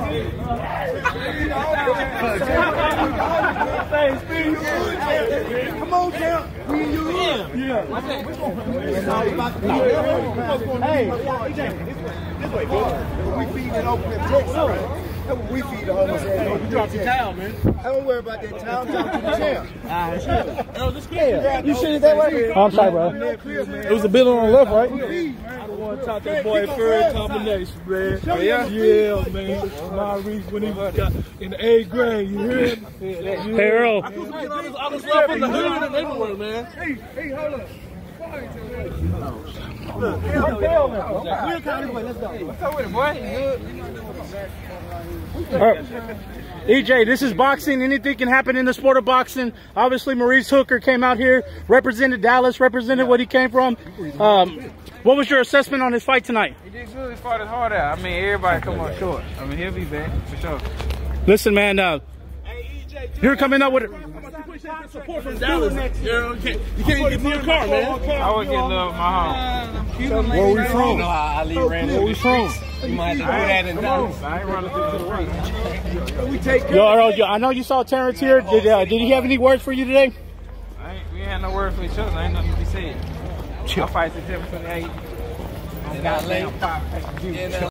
Come on, Count. Yeah. Hey, this way, bro. We feed it open in Texas, right? We feed the homeless. You dropped your towel, man. I don't worry about that towel. I'm talking to the chair. You shoot it that way? Oh, I'm sorry, bro. It was a building on the left, right? I don't want to talk to that boy third combination, man. Oh, yeah? Yeah, man. Maurice, when he got in the 8th grade, you hear him? Hey, Earl. I was up in the hood and everywhere, man. Hey, hold up. Look, we'll count this way. Let's go. What's up with it, boy? EJ, this is boxing. Anything can happen in the sport of boxing. Obviously, Maurice Hooker came out here, represented Dallas, represented what he came from. What was your assessment on his fight tonight? He did good. He fought his heart out. I mean, everybody come up short. I mean, he'll be back for sure. Listen, man, you're coming up with it. Support from Dallas. You can't get to your car, man. I was getting love my home. Where we from? Where we from? You might have to do that in Dallas. I ain't running through the work. We take care. Yo, Earl, I know you saw Terrence here. Did he have any words for you today? We ain't had no words for each other. Ain't nothing to be said. I'll fight September 28th.